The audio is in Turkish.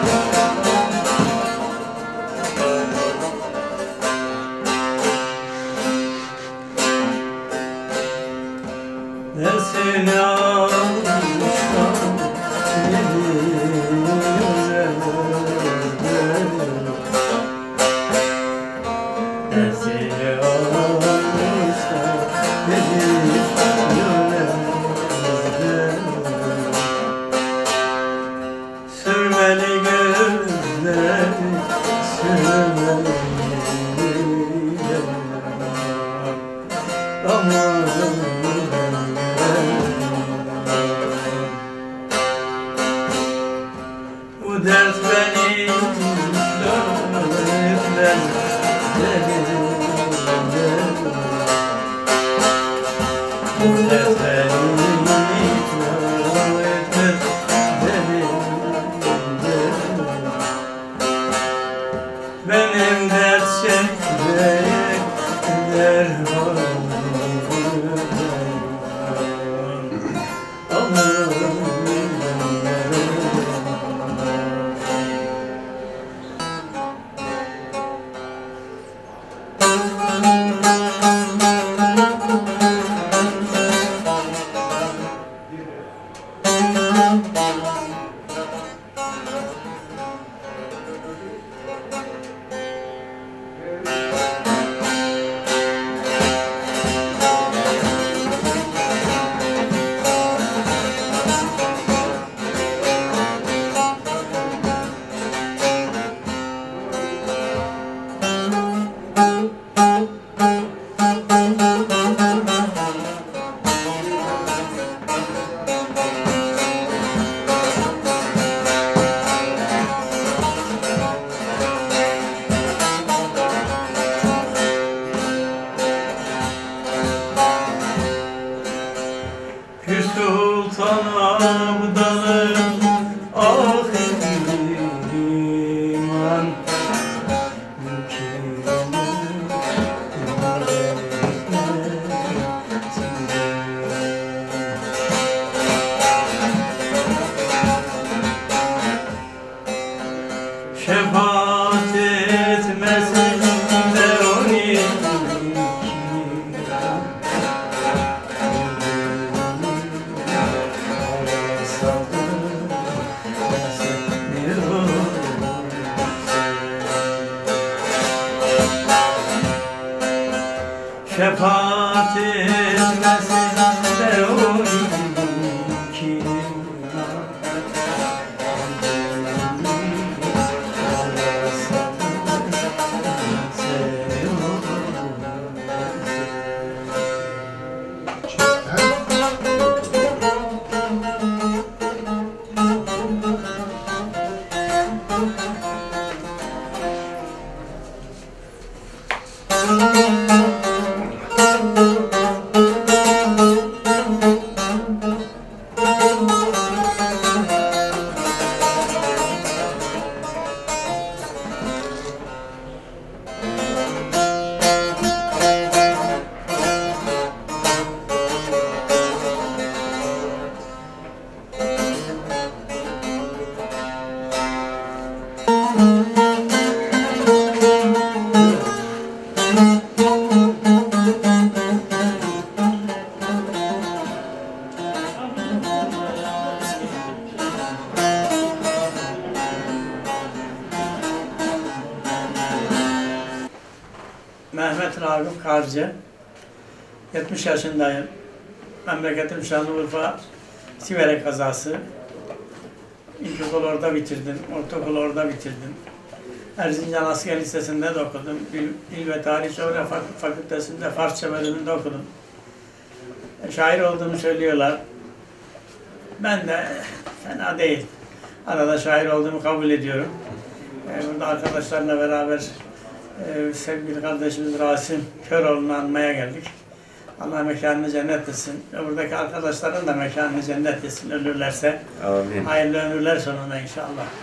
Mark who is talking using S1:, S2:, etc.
S1: Dersini almışlar dersini almışlar sürmeli gözleri sürmeli aman bu dert beni dönmez bu dert beni benim dert çekmeye derman Pir Sultan Abdal'ın iman şefaat etmesin de şefaat etmesin de o iki Mehmet Ragıp Karcı, 70 yaşındayım. Memleketim Şanlıurfa, Sivere kazası. İlkokul orada bitirdim, ortaokul orada bitirdim. Erzincan Asker Lisesi'nde de okudum. Dil ve Tarih Coğrafya Fakültesi'nde Farsça bölümünde okudum. Şair olduğumu söylüyorlar. Ben de fena değil. Arada şair olduğumu kabul ediyorum. Burada arkadaşlarla beraber sevgili kardeşimiz Rasim Köroğlu'nu anmaya geldik. Allah mekanını cennet etsin. Ve buradaki arkadaşların da mekanını cennet etsin ölürlerse. Amin. Hayırlı ömürler sonunda inşallah.